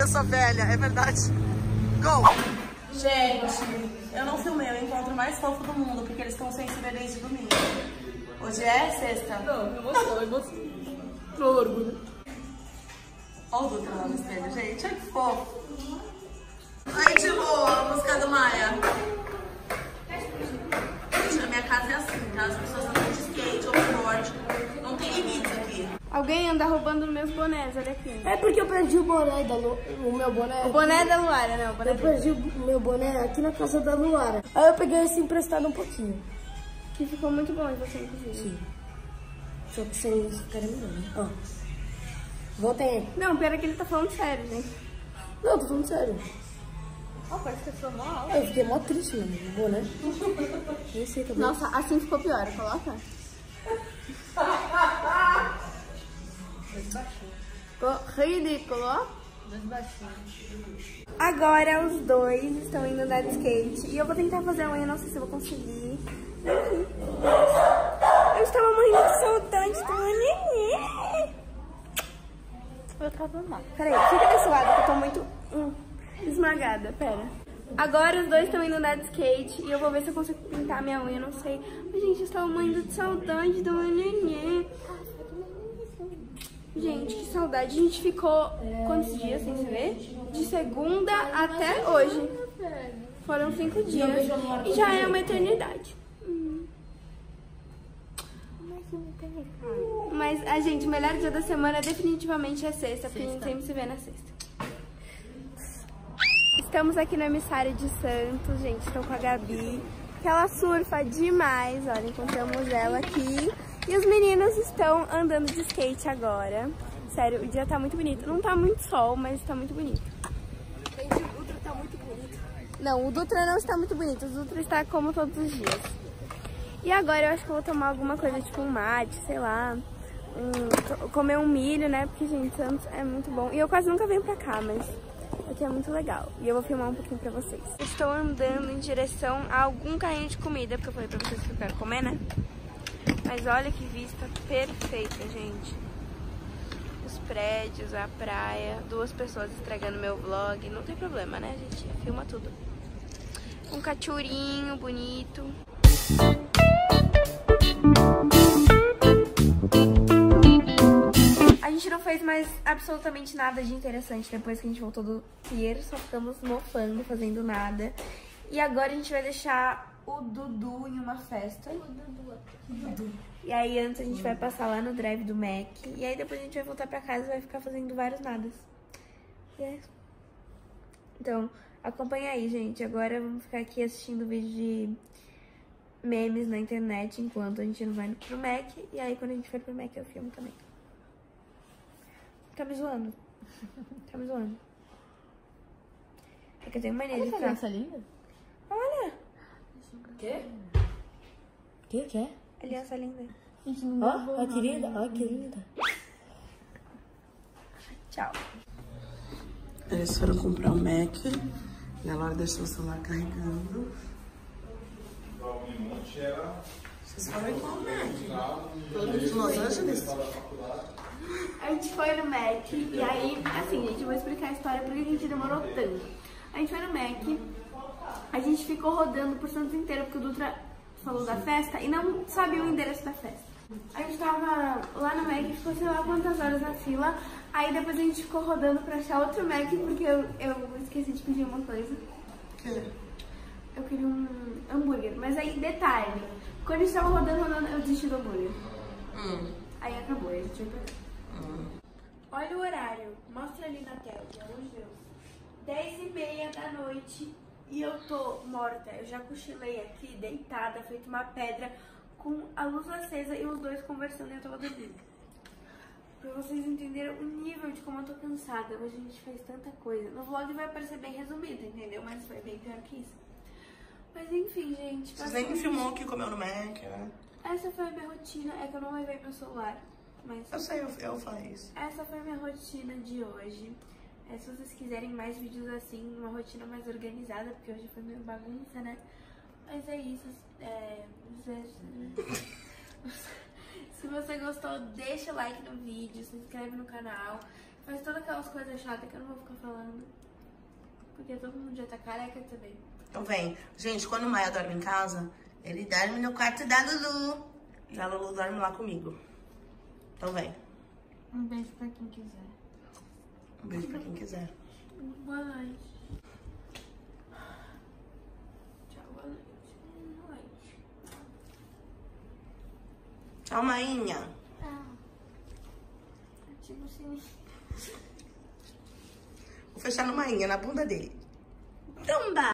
Eu sou velha, é verdade. Go! Gente, eu não filmei o encontro mais fofo do mundo, porque eles estão sem se ver desde domingo. Hoje é sexta. Não, emoção. Tô orgulho. Olha o Dutra lá no espelho, gente. Olha que fofo. Ai, de boa, a música do Maia. Gente, na minha casa é assim, tá? As pessoas andam de skate, overboard. Não tem limites aqui. Alguém anda roubando meus bonés, olha aqui. É porque eu perdi o boné o meu boné. O boné da Luara, não. O boné Eu perdi o meu boné aqui na casa da Luara. Aí eu peguei esse emprestado um pouquinho. que ficou muito bom em você, inclusive. Sim. Só que vocês ficarem melhor, né? Ó. Voltem aí. Não, pera que ele tá falando sério, gente. Não, tô falando sério. Ó, parece que eu sou mal. Eu fiquei mó triste, mano. O boné. Nem sei também. Nossa, assim ficou pior. Coloca. Ficou ridículo, ó. Agora os dois estão indo andar de skate. E eu vou tentar fazer amanhã, não sei se eu vou conseguir. Eu estava morrendo de saudade do neném. Eu tava mal. Peraí, fica desse lado que eu tô muito esmagada. Pera. Agora os dois estão indo andar de skate e eu vou ver se eu consigo pintar minha unha, não sei. Mas, gente, eu estava morrendo de saudade do neném. Gente, que saudade. A gente ficou quantos dias sem se ver? De segunda até hoje. Foram 5 dias. E já é uma eternidade. Mas, a gente, o melhor dia da semana definitivamente é sexta, porque a gente sempre se vê na sexta. Estamos aqui no emissário de Santos, gente. Estou com a Gabi, que ela surfa demais. Olha, encontramos ela aqui. E os meninos estão andando de skate agora. Sério, o dia tá muito bonito. Não tá muito sol, mas tá muito bonito. Gente, o Dutra tá muito bonito. Não, o Dutra não está muito bonito. O Dutra está como todos os dias. E agora eu acho que eu vou tomar alguma coisa, tipo um mate, sei lá. Comer um milho, né? Porque, gente, Santos é muito bom. E eu quase nunca venho pra cá, mas aqui é muito legal. E eu vou filmar um pouquinho pra vocês. Estou andando em direção a algum carrinho de comida, porque eu falei pra vocês que eu quero comer, né? Mas olha que vista perfeita, gente. Os prédios, a praia, 2 pessoas estragando meu vlog. Não tem problema, né, gente? Filma tudo. Um cachurinho bonito. A gente não fez mais absolutamente nada de interessante depois que a gente voltou do pier. Só ficamos mofando, fazendo nada. E agora a gente vai deixar o Dudu em uma festa. E aí antes a gente vai passar lá no drive do Mac. E aí depois a gente vai voltar pra casa e vai ficar fazendo vários nadas. Então, acompanha aí, gente. Agora vamos ficar aqui assistindo vídeo de memes na internet enquanto a gente não vai pro Mac. E aí quando a gente for pro Mac eu filmo também. Tá me zoando. Tá me zoando. É que eu tenho mania de ficar... Aliança linda? Olha! Quê? Que é? Aliança linda. Ó, a querida. Ó, que linda. Tchau. Eles foram comprar um Mac e a Laura deixou o celular carregando. Vocês foram com o Mac. Todos de Los Angeles? A gente foi no Mac e aí, assim, gente, eu vou explicar a história porque a gente demorou tanto. A gente foi no Mac, a gente ficou rodando por Santos inteiro porque o Dutra falou da festa e não sabia o endereço da festa. A gente tava lá no Mac e ficou sei lá quantas horas na fila. Aí depois a gente ficou rodando pra achar outro Mac porque eu esqueci de pedir uma coisa. Eu queria um hambúrguer, mas aí, detalhe, quando a gente tava rodando, eu desisti do hambúrguer. Aí acabou, a gente foi pra cá. Olha o horário, mostra ali na tela, pelo amor de Deus. 10h30 da noite e eu tô morta. Eu já cochilei aqui, deitada, feito uma pedra, com a luz acesa e os dois conversando e eu tava dormindo. Pra vocês entenderem o nível de como eu tô cansada. Hoje a gente fez tanta coisa. No vlog vai aparecer bem resumido, entendeu? Mas foi bem pior que isso. Mas enfim, gente. Vocês nem me filmou que comeu no Mac, né? Essa foi a minha rotina. É que eu não levei meu celular. Mas Eu sei, eu falei isso. essa foi a minha rotina de hoje. Se vocês quiserem mais vídeos assim, uma rotina mais organizada, porque hoje foi meio bagunça, né? Mas é isso. Se você gostou, deixa o like no vídeo, se inscreve no canal. Faz todas aquelas coisas chatas que eu não vou ficar falando. Porque todo mundo já tá careca também. Então vem. Gente, quando o Maia dorme em casa, ele dorme no quarto da Lulu. E a Lulu dorme lá comigo. Então vem. Um beijo pra quem quiser. Um beijo pra quem quiser. Boa noite. Tchau, boa noite. Boa noite. Tchau, Mainha. Ativa o sininho. Vou fechar no Mainha, na bunda dele. Tumba!